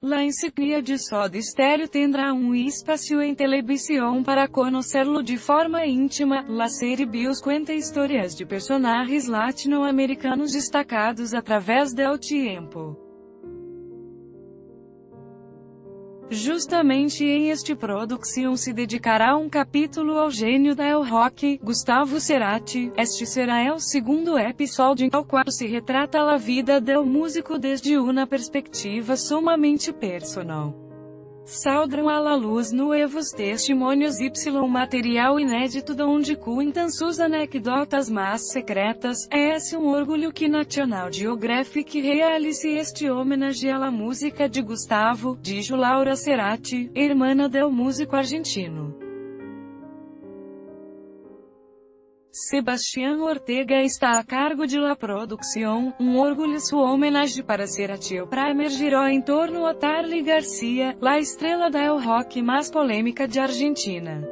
La insignia de Soda Stereo tendrá um espaço em televisão para conhecê-lo de forma íntima. La série Bios cuenta histórias de personagens latino-americanos destacados através del tiempo. Justamente em este produção se dedicará um capítulo ao gênio del rock, Gustavo Cerati. Este será o segundo episódio ao qual se retrata a vida del músico desde uma perspectiva sumamente personal. Saldrão à la luz nuevos testemunhos y material inédito donde cuentam suas anedotas mais secretas. É um orgulho que National Geographic realize este homenagem à la música de Gustavo, dijo Laura Cerati, hermana del músico argentino. Sebastián Ortega está a cargo de la produção, orgulho sua homenagem para Cerati. O primer giró em torno a Charly García, la estrela del rock mais polêmica de Argentina.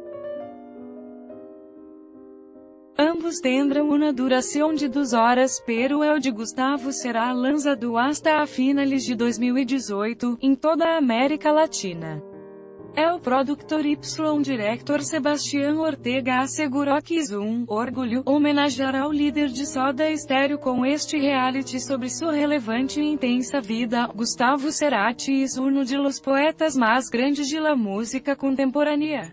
Ambos tendrão uma duração de 2 horas, pero el de Gustavo será lançado hasta a finales de 2018, em toda a América Latina. El productor y director Sebastián Ortega assegurou que orgulho, homenageará o líder de Soda Stereo com este reality sobre sua relevante e intensa vida. Gustavo Cerati é um de los poetas mais grandes de la música contemporânea.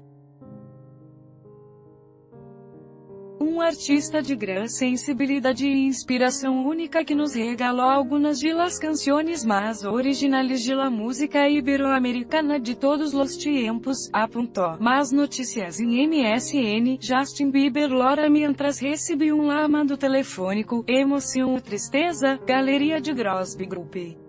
Um artista de gran sensibilidade e inspiração única que nos regalou algumas de las canciones mais originales de la música iberoamericana de todos los tiempos, apontou. Más notícias em MSN, Justin Bieber lora mientras recebe um chamado telefônico, emoção ou tristeza, Galeria de Grosby Group.